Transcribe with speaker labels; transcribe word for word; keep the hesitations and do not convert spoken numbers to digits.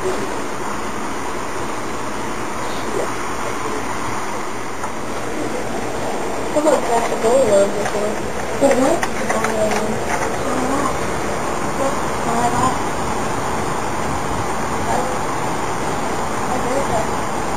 Speaker 1: Someone got the bowl over here. The what? Um,